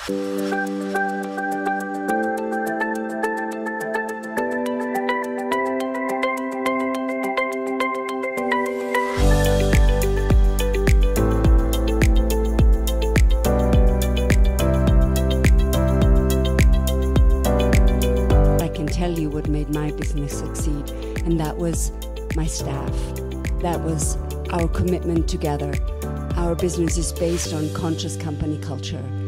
Tell you what made my business succeed, and that was my staff. That was our commitment together. Our business is based on conscious company culture.